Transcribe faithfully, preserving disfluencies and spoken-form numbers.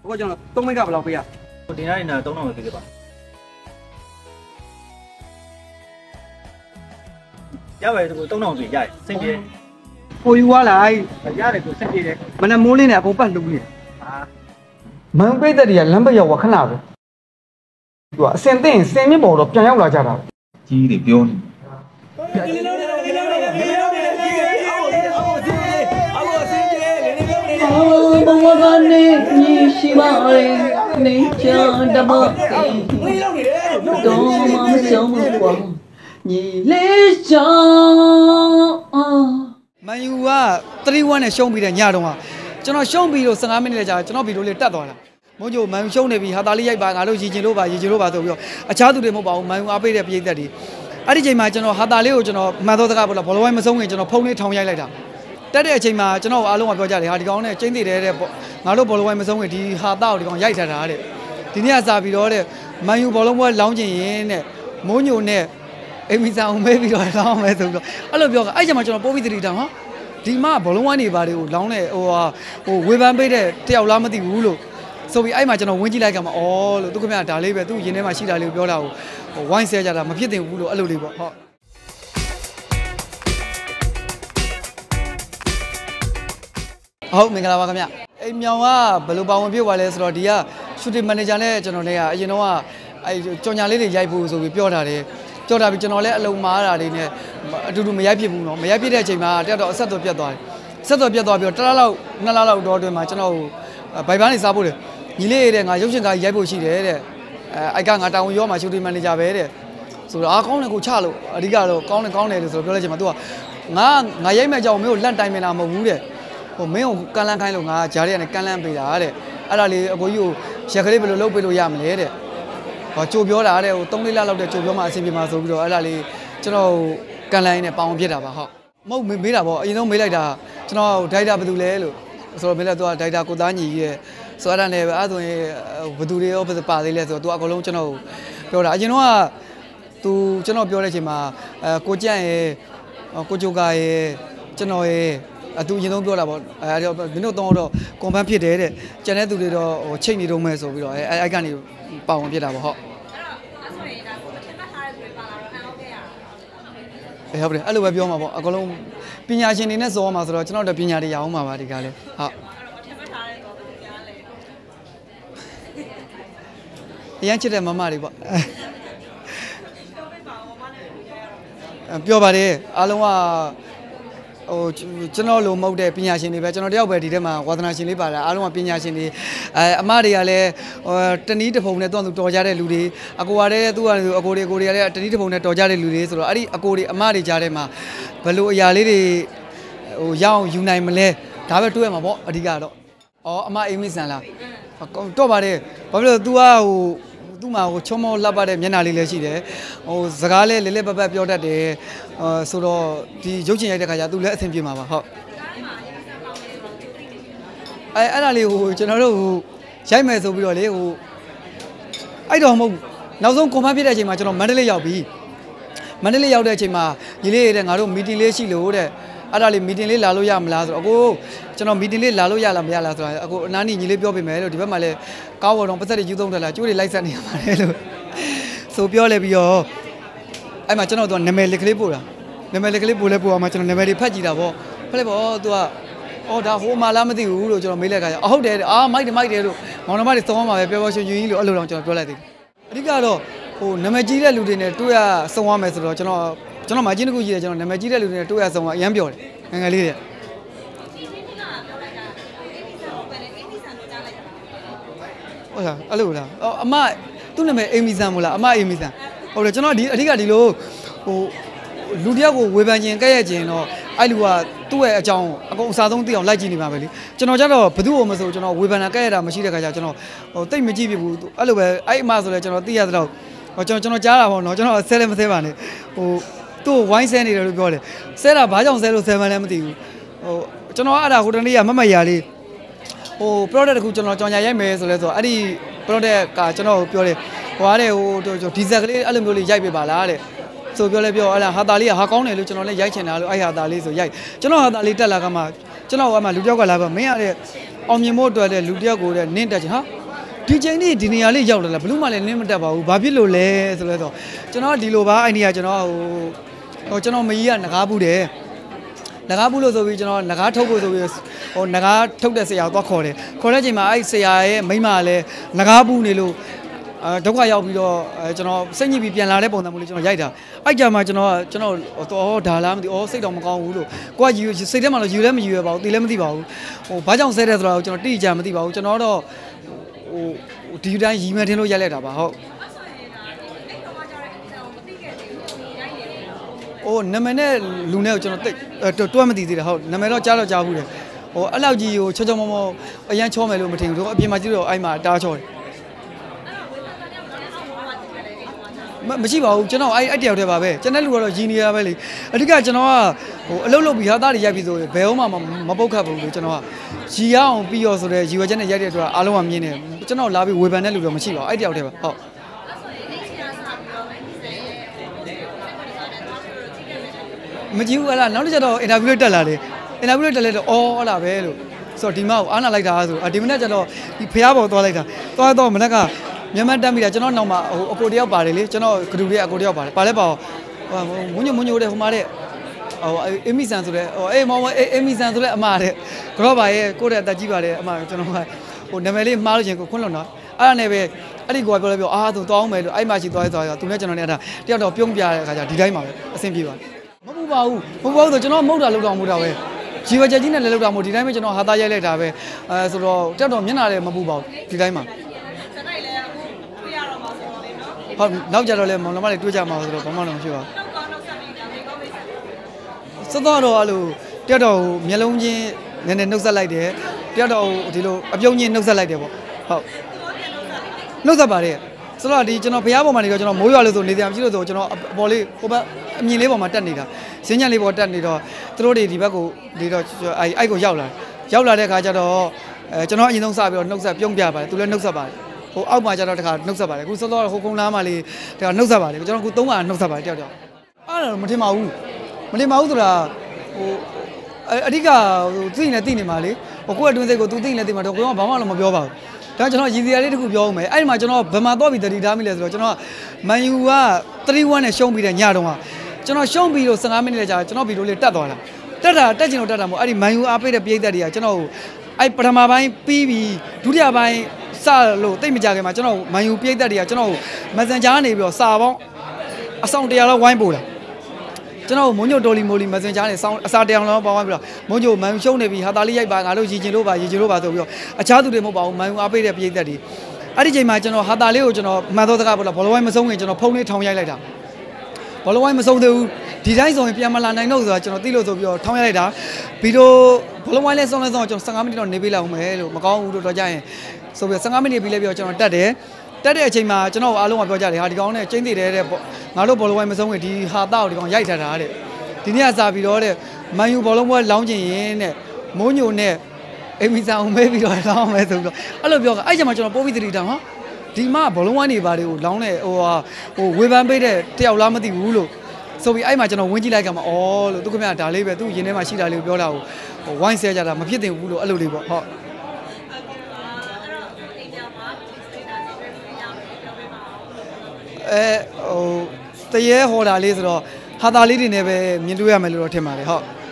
我讲了，东北干不老贵啊。 我顶下你那东南会给吧？要不这个东南会压，升级。 我有话来， 压的个升级的。 我那木里呢，不办路呢。 啊。 门规的人，人不要我看哪个？对，现在现在没了，偏要来家了。 几的标呢？ 我看你你喜欢的，你讲的么？多么想我，你理想。 မယူကသရီဝမ်းနဲ့ရှုံးပြီးတဲ့ညတော့ကျွန်တော်ရှုံးပြီးတော့ဆယ်ငါးမိနစ်ကြာကျွန်တော်ဗီဒီယိုလေးတက်သွားတာမုံကျိုမန်ရှုံးနေပြီဟာတာလေးရိုက်ပါငါတို့ရည်ချင်လို့ပါရည်ချင်လို့ပါဆိုပြီးတော့အခြားသူတွေမဟုတ်ပါဘူးမန်ယူအားပေးတဲ့ပြည်သက်တွေအဲ့ဒီချိန်မှာကျွန်တော်ဟာတာလေးကိုကျွန်တော်မှန်သောစကားပေါ့လားဘောလုံးဝိုင်းမဆုံးခင်ကျွန်တော်ဖုန်းလေးထောင်ရိုက်လိုက်တာတက်တဲ့အချိန်မှာကျွန်တော်အားလုံးကပြောကြတယ်ဟာဒီကောင်နဲ့ကျင်းသေးတယ်တဲ့ငါတို့ဘောလုံးဝိုင်းမဆုံးခင်ဒီဟာတာကိုဒီကောင်ရိုက်ထားတာတဲ့ဒီနေ့ကစားပြီးတော့တဲ့မန်ယူဘောလုံးပွဲလောင်းကျင်ရင်တဲ့မိုးညိုနဲ့အိမ်မီဆန်အောင်မဲပြီးတော့လောင်းမယ်ဆိုပြီးတော့အဲ့လိုပြောကအဲ့ချိန်မှာကျွန်တော်ပိုးပြီးတတိတောင်ဟာဒီမှာဘောလုံးဝိုင်းနေပါတယ်ကိုလောင်းတဲ့ဟိုဟာဟိုဝေဖန်ပေးတဲ့တယောက်လားမသိဘူးလို့ဆိုပြီးအဲ့မှာကျွန်တော်ဝင်ကြည့်လိုက်ကမှအော်လို့သူခင်ဗျာဒါလေးပဲသူရင်ထဲမှာရှိတာလေးကိုပြောတာကိုဝိုင်းဆဲကြတာမဖြစ်တင်ဘူးလို့အဲ့လိုလေးပေါ့ဟုတ်ဟုတ်မင်္ဂလာပါခင်ဗျအိမ်မြောင်ကဘယ်လိုပါဝင်ပြည့်သွားလဲဆိုတော့ဒီကရှူတင်မန်နေဂျာနဲ့ကျွန်တော်နဲ့ကအရင်တော့ကအဲ့ကြော်ညာလေးတွေရိုက်ဖို့ဆိုပြီးပြောတာတယ်ကြော်တာပြီးကျွန်တော်လည်းအလုံးမားတာတွေနဲ့အတူတူမရိုက်ဖြစ်ဘူးနော်မရိုက်ဖြစ်တဲ့အချိန်မှာတက်တော့အဆက်တော်ပြတ်သွားတယ်ဆက်တော်ပြတ်သွားပြီးတော့တစ်လလောက်နှစ်လလောက်တော့အတွင်းမှာကျွန်တော်ဘိုင်ပန်းနေစားဖို့တယ်ညီလေးတဲ့ငါရုပ်ရှင်ကားရိုက်ဖို့ရှိတယ်တဲ့အဲအိုက်ကငါတာဝန်ရောမှာရှူတင်မန်နေဂျာပဲတဲ့ဆိုတော့အားကောင်းတယ်ကိုချလို့အဓိကတော့ကောင်းတယ်ကောင်းတယ်လို့ဆိုတော့ပြောလိုက်ချင်မှာ तू ကငါငါရိုက်မဲ့ကြောင်မင်းကိုလန့်တိုင်မင်တာမဟုတ်ဘူးတဲ့ဟိုမင်းကိုကန်လန်းခိုင်းလို့ငါဂျားတွေကနေကန်လန်းပေးတာတဲ့အဲ့ဒါလေးအကိုကြီးကိုရက်ကလေးဘယ်လိုလုပ်ပေးလို့ရမလဲတဲ့ဟောကြိုပြောတာတဲ့ဟိုသုံးလေးလလောက်တဲ့ကြိုပြောမှအဆင်ပြေမှာဆိုပြီးတော့အဲ့ဒါလေးကျွန်တော်ကန်လိုင်းနဲ့ပေါအောင်ပြစ်တာပါဟုတ်မဟုတ်မေးတာပေါ့အရင်ဆုံးမေးလိုက်တာကျွန်တော်ဒိုက်တာဘယ်သူလဲလို့ဆိုတော့မေးလိုက်သူကဒိုက်တာကိုသားညီကြီးရဲ့ဆိုအဲ့ဒါနဲ့အဲ့ဆိုရင်ဘယ်သူတွေရောပါသေးလဲဆိုတော့သူအကုန်လုံးကျွန်တော်ပြောတာအရင်တော့ကသူကျွန်တော်ပြောတဲ့အချိန်မှာအဲကိုကြန့်ရဲ့ကိုဂျိုကာရဲ့ကျွန်တော်ရဲ့အတူအရင်ဆုံးပြောတာပေါ့အဲတော့မင်းတို့တော့တော့ကွန်ဖန်ဖြစ်တယ်တဲ့ကျန်တဲ့သူတွေတော့ဟိုချိန်နေတော့မဲ့ဆိုပြီးတော့အဲအဲ့ကနေပေါအောင်ပြစ်တာပေါ့ဟုတ်အဲ့ဟုတ်တယ်အဲ့လိုပဲပြောမှာပေါ့အကုန်လုံးပညာရှင်တွေနဲ့စောမှာဆိုတော့ကျွန်တော်တို့ပညာတွေရအောင်ပါပါဒီကားလဲဟုတ်အရင်ချစ်တဲ့မမတွေပေါ့ပြောပါတယ်အားလုံးကဟိုကျွန်တော်လိုမဟုတ်တဲ့ပညာရှင်တွေပဲကျွန်တော်တယောက်ပဲဒီထဲမှာဝါသနာရှင်လေးပါတာအားလုံးကပညာရှင်တွေအဲအမတွေကလည်းဟိုတနည်းတစ်ပုံနဲ့တွန်းသူတော်ကြတဲ့လူတွေအကိုကလည်းသူ့ကအကိုတွေအကိုတွေကလည်းတနည်းတစ်ပုံနဲ့တော်ကြတဲ့လူတွေဆိုတော့အဲ့ဒီအကိုတွေအမတွေကြားထဲမှာဘယ်လိုအရာလေးတွေဟိုရအောင်ယူနိုင်မလဲဒါပဲတွေးရမှာပေါ့အဓိကတော့ဩအမအိမ်မဆန်လားတော့ပါတယ်ဘာဖြစ်လို့ तू ကဟိုသူ့မှာဟိုချုံမောလှပတဲ့မျက်နှာလေးလည်းရှိတယ်ဟိုစကားလည်းလဲလဲပတ်ပတ်ပြောတတ်တယ်အဲဆိုတော့ဒီရုပ်ရှင်ရိုက်တဲ့ခါကျသူလည်းအဆင်ပြေမှာပါဟုတ်အဲအဲ့ဒါလေးဟိုကျွန်တော်တို့ဟိုရိုက်မယ်ဆိုပြီးတော့လေဟိုအဲ့တော့မဟုတ်နောက်ဆုံးကွန်ဖန်ဖြစ်တဲ့အချိန်မှာကျွန်တော်မန္တလေးရောက်ပြီမန္တလေးရောက်တဲ့အချိန်မှာညီလေးတဲ့ငါတို့မီတင်လေးရှိလို့တဲ့အဲ့ဒါလေးမီတင်လေးလာလို့ရမလားဆိုတော့အကိုကျွန်တော်မီတင်လေးလာလို့ရလားမရလားဆိုတာအကိုအနားနီညီလေးပြောပေးမယ်လို့ဒီဘက်မှာလည်းကောင်းပေါ်တော့ပတ်သက်တွေယူသုံးတယ်လားကျိုးတွေလိုက်ဆက်နေရပါတယ်လို့ဆိုပြောလဲပြီးတော့အဲ့မှာကျွန်တော်တို့နာမည်လက်ကလေးပို့တာနာမည်လက်ကလေးပို့လဲပို့အောင်မှာကျွန်တော်နာမည်တွေဖတ်ကြည့်တာပေါ့ဖက်လိုက်ပေါ့ तू ကအော်ဒါဟိုမှာလားမသိဘူးလို့ကျွန်တော်မေးလိုက်ကအော်ဟုတ်တယ်အာမိုက်တယ်မိုက်တယ်လို့မောင်နှမတွေသုံးမှာပဲပြောပြောရှင်ရှင်ကြီးလို့အဲ့လိုတော့ကျွန်တော်ပြောလိုက်သေးတယ်အဓိကတော့ဟိုနာမည်ကြီးတဲ့လူတွေနဲ့တွေ့ရစုံရမယ်ဆိုတော့ကျွန်တော်ကျွန်တော်မကြီးတစ်ခုကြီးတယ်ကျွန်တော်နာမည်ကြီးတဲ့လူတွေနဲ့တွေ့ရစုံရအရန်ပြောတယ်ငငယ်လေးတွေဟုတ်လားအဲ့လိုလားအမသူ့နာမည်အိမ်မီဆန်မို့လားအမအိမ်မီဆန်ဟုတ်တယ်ကျွန်တော်ဒီအဓိကဒီလိုဟိုလူတယောက်ကိုဝေဖန်ခြင်းကဲ့ရဲ့ခြင်းတော့အဲ့လူကသူ့ရဲ့အကြောင်းအကုန်အစားဆုံးသိအောင်လိုက်ကြည့်နေပါပဲလေကျွန်တော်ကြတော့ဘယ်သူ့ကိုမဆိုကျွန်တော်ဝေဖန်တာကဲ့ရဲ့တာမရှိတဲ့ခါကျကျွန်တော်ဟိုတိတ်မကြည့်ပြဘူးအဲ့လိုပဲအဲ့အမဆိုလဲကျွန်တော်သိရသလောက်ဟိုကျွန်တော်ကျွန်တော်ကြားတာပေါ့နော်ကျွန်တော်ဆဲလည်းမဆဲပါနဲ့ဟိုသူ့ဝိုင်းဆဲနေတယ်လို့ပြောတယ်ဆဲတာဘာကြောင့်ဆဲလို့ဆဲမှန်းလည်းမသိဘူးဟိုကျွန်တော်အဲ့ဒါဟိုတနေ့ကမမရာလေးဟို product တခုကျွန်တော်ကြောင်ညာရိုက်မယ်ဆိုလဲဆိုတော့အဲ့ဒီ product ကကျွန်တော်ပြောတယ်ဟိုအားတဲ့ဟိုဒီဇယ်ကလေးအဲ့လိုမျိုးလေးရိုက်ပေးပါလားတဲ့ဆိုပြောလဲပြောအဲ့ဒါဟာတာလေးကဟာကောင်းတယ်လို့ကျွန်တော်လည်းရိုက်ချင်တာလို့အဲ့ဟာတာလေးဆိုရိုက်ကျွန်တော်ဟာတာလေးတက်လာကမှကျွန်တော်ကမှလူပြောက်ကလာပါမင်းရတဲ့ဟအောင်မြင်ဖို့အတွက်လည်းလူတယောက်ကိုလည်းနင်းတက်ချင်ဟာဒီချိန်នេះဒီနေရာလေးရောက်လာလားဘလူးမှလည်းနင်းမတက်ပါဘူးဘာဖြစ်လို့လဲဆိုလဲဆိုကျွန်တော်ဒီလိုပါအိုင်ဒီယာကျွန်တော်ဟိုဟိုကျွန်တော်မကြီးကငကားဘူးတယ်ငကားဘူးလို့ဆိုပြီးကျွန်တော်ငကားထုတ်ဖို့ဆိုပြီးဟိုငကားထုတ်တဲ့ဆရာကိုသွားခေါ်တယ်ခေါ်တဲ့ချိန်မှာအဲ့ဆရာရဲ့မိမလည်းငကားဘူးနေလို့အဲဒုက္ခရောက်ပြီးတော့အဲကျွန်တော်စိတ်ညစ်ပြီးပြန်လာတဲ့ပုံစံမျိုးလေးကျွန်တော်ရိုက်တာအဲ့ကြမှာကျွန်တော်ကျွန်တော်တော့ဒါလားမသိဩစိတ်တော့မကောင်းဘူးလို့ကိုကယူစိတ်ထဲမှာတော့ယူလည်းမယူရပါဘူးသိလည်းမသိပါဘူးဟိုဘာကြောင့်ဆဲတယ်ဆိုတော့ကျွန်တော်တိကျမသိပါဘူးကျွန်တော်တော့ဟိုဒီတိုင်းရီမဲထင်းလို့ရိုက်လိုက်တာပါဟုတ်ဟိုနာမည်နဲ့လူနဲ့ကိုကျွန်တော်တိတ်တွဲမသိသေးတယ်ဟုတ်နာမည်တော့ကြားတော့ကြားဘူးတယ်ဟိုအဲ့လောက်ကြီးကိုချောချောမောမောအရန်ချောမယ်လို့မထင်ဘူးတို့အပြင်မှာကြည့်တော့အဲ့မှာတားချောတယ်မရှိပါဘူးကျွန်တော်အဲ့အဲ့တယောက်တည်းပါပဲကျွန်တော်လူကတော့ရင်းနေရပဲလေအဓိကကျွန်တော်ကဟိုအလုပ်လုပ်ပြီးဟာသားတွေရိုက်ပြီးဆိုဘယ်အောင်မှမပုတ်ခတ်ဘူးလို့ကျွန်တော်ကရီရအောင်ပြီးရောဆိုတဲ့ရီဝဲချက်နဲ့ရိုက်တဲ့အတွက်အားလုံးကမြင်တယ်ကျွန်တော်လာပြီးဝေဖန်တဲ့လူတော့မရှိပါဘူးအဲ့တယောက်တည်းပါဟုတ်မကြည့်ဘူးဟလားနောက်တစ်ချက်တော့အင်တာဗျူးလေးတက်လာတယ်အင်တာဗျူးလေးတက်လဲတော့အော်ဟလားပဲလို့ဆိုတော့ဒီမောက်အားနာလိုက်တာဆိုဒီမနေ့ကျတော့ဒီဖျားပေါ်သွားလိုက်တာသွားတော့မနေ့ကမြန်မာတက်မိတာကျွန်တော်နောက်မှာဟိုအကိုတယောက်ပါတယ်လေကျွန်တော်ဂရုတွေအကိုတယောက်ပါတယ်ပါလဲပါမွညမွညိုတဲ့ဟိုမှာတဲ့ဟိုအေမီဆန်ဆိုတဲ့ဟိုအေးမောင်အေမီဆန်ဆိုတဲ့အမတဲ့ဂရော့ပါရဲ့ကိုတဲ့အတက်ကြီးပါတယ်အမကျွန်တော်ကဟိုနာမည်လေးမှားလို့ချင်းကိုခွန်းလွန်တော့အဲ့ဒါနဲ့ပဲအဲ့ဒီကိုကပြောလဲပြောအာသူတောင်းမယ်လို့အဲ့မှရှိသွားသွားသူနဲ့ကျွန်တော်နဲ့အဲ့ဒါတယောက်တော့ပြုံးပြတဲ့အခါကျဒီတိုင်းပါပဲအဆင်ပြေပါမပူပါဘူးမပူပါဘူးဆိုကျွန်တော်မဟုတ်တာလောက်တော့မဟုတ်တာပဲជីဝချက်ကြီးနဲ့လည်းလောက်တာမဟုတ်ဒီတိုင်းပဲကျွန်တော်ဟာသားရိုက်လိုက်တာပဲအဲဆိုတော့တယောက်တော့မျက်နှာလည်းမပူပါဘူးဒီတိုင်းပါဟုတ်နောက်ကြတော့လဲမောင်နှမတွေတွေ့ကြမှာဆိုတော့ဘာမှတော့မရှိပါဘူးစောတော့အဲ့လိုတယောက်တော့မျက်လုံးချင်းနည်းနည်းနှုတ်ဆက်လိုက်တယ်တယောက်တော့ဒီလိုအပြုံးချင်းနှုတ်ဆက်လိုက်တယ်ပေါ့ဟုတ်နှုတ်ဆက်ပါတယ်ဆိုတော့ဒီကျွန်တော်ဖျားပေါ်မှာနေတော့ကျွန်တော်မိုးရွာလို့ဆိုနေစရာမရှိလို့ဆိုကျွန်တော်အပေါ်လေးဟိုဘက်အမြင်လေးပေါ်မှာတက်နေတာစင်းညံလေးပေါ်တက်နေတော့သူတို့တွေဒီဘက်ကိုဒီတော့အဲ့အဲ့ကိုရောက်လာရောက်လာတဲ့အခါကျတော့အဲကျွန်တော်အရင်ဆုံးစပြီးတော့နှုတ်ဆက်ပြုံးပြပါတယ်သူလည်းနှုတ်ဆက်ပါတယ်ဟိုအောက်မှာကျတော့တခါနှုတ်ဆက်ပါတယ်အခုစောစောဟိုကုန်းလားမှာလေးတခါနှုတ်ဆက်ပါတယ်ကျွန်တော်အခုသုံးခါနှုတ်ဆက်ပါတယ်တယောက်တယောက်အဲ့ဒါမထင်ပါဘူးမထင်ပါဘူးဆိုတာဟိုအဓိကဟိုသိနေသိနေမှာလေဟိုကိုယ့်အတွင်းစိတ်ကိုသူသိနေသိမှာတော့ကိုယ်ကဘာမှလည်းမပြောပါဘူးဒါကျွန်တော်ရည်စရာလေးတစ်ခုပြောအောင်မယ်အဲ့ဒီမှာကျွန်တော်ဘယ်မှာတော့ပြီးတတိထားမိလဲဆိုတော့ကျွန်တော်မန်ယူက three one နဲ့ရှုံးပြီးတဲ့ညတုန်းကကျွန်တော်ရှုံးပြီးတော့fifteenမိနစ်လောက်ကြာကျွန်တော်ဗီဒီယိုလေးတက်သွားတာတက်တာတက်ချင်တော့တက်တာမဟုတ်အဲ့ဒီမန်ယူအားပေးတဲ့ပရိသတ်တွေကကျွန်တော်အဲ့ပထမပိုင်းပြီးပြီးဒုတိယပိုင်းစလို့တိတ်မကြခင်မှာကျွန်တော်မန်ယူပရိသတ်တွေကကျွန်တော်မက်ဆန်ဂျာကနေပြီးတော့စာပေါင်းအဆောင်တရားလောက်ဝိုင်းပို့တာကျွန်တော်မွန်ညိုတော်လီမိုလီမက်ဆန်ဂျာနဲ့စောင်းအစာတရားလောက်ပေါင်းပြီးတော့မွန်ညိုမန်ယူရှုံးနေပြီဟာတာလေးရိုက်ပါငါတို့ရည်ကျင်လို့ပါရည်ကျင်လို့ပါဆိုပြီးတော့အခြားသူတွေမဟုတ်ပါဘူးမန်ယူအားပေးတဲ့ပရိသတ်တွေအဲ့ဒီချိန်မှာကျွန်တော်ဟာတာလေးကိုကျွန်တော်မှန်သောစကားပေါ့လားဘောလုံးဝိုင်းမဆုံးခင်ကျွန်တော်ဖုန်းလေးထောင်ရိုက်လိုက်တာဘောလုံးဝိုင်းမဆုံးသေးဘူးဒီတိုင်းဆိုရင်ပြန်မလာနိုင်တော့ဆိုတာကျွန်တော်သိလို့ဆိုပြီးတော့ထောင်းရိုက်လိုက်တာဗီဒီယိုဘောလုံးဝိုင်းလဲဆုံးလဲဆုံးကျွန်တော်fifteenမိနစ်တော့နေပေးလိုက်အောင်မယ်လို့မကောင်းဘူးလို့တော့ကြရင်ဆိုပြီးfifteenမိနစ်ပြီးလဲပြီးတော့ကျွန်တော်တက်တယ်တက်တဲ့အချိန်မှာကျွန်တော်အားလုံးကပြောကြတယ်ဟာဒီကောင်နဲ့ကျင်းသေးတယ်တဲ့ငါတို့ဘောလုံးဝိုင်းမဆုံးခင်ဒီဟာတာကိုဒီကောင်ရိုက်ထတာတဲ့ဒီနေ့ကစားပြီးတော့တဲ့မန်ယူဘောလုံးပွဲလောင်းကျင်ရင်တဲ့မိုးညိုနဲ့အေမီဆန်အောင်မဲပြီးတော့လောင်းမယ်ဆိုပြီးတော့အဲ့လိုပြောကအဲ့ချိန်မှာကျွန်တော်ပို့ပြီးတတိတောင်ဟာဒီမှာဘောလုံးဝိုင်းနေပါတယ်ကိုလောင်းတဲ့ဟိုဟာဟိုဝေဖန်ပေးတဲ့တယောက်လားမသိဘူးလို့ဆိုပြီးအဲ့မှာကျွန်တော်ဝင်ကြည့်လိုက်ကမှအော်လို့သူခင်ဗျာဒါလေးပဲသူရင်ထဲမှာရှိတာလေးကိုပြောတာကိုဟိုဝိုင်းဆဲကြတာမဖြစ်သင့်ဘူးလို့အဲ့လိုလေးပေါ့ဟုတ်အဲဟိုတရေဟော်တာလေးဆိုတော့ဟာတာလေးတွေနဲ့ပဲမြင်တွေ့ရမယ်လို့တော့ထင်ပါတယ်ဟုတ်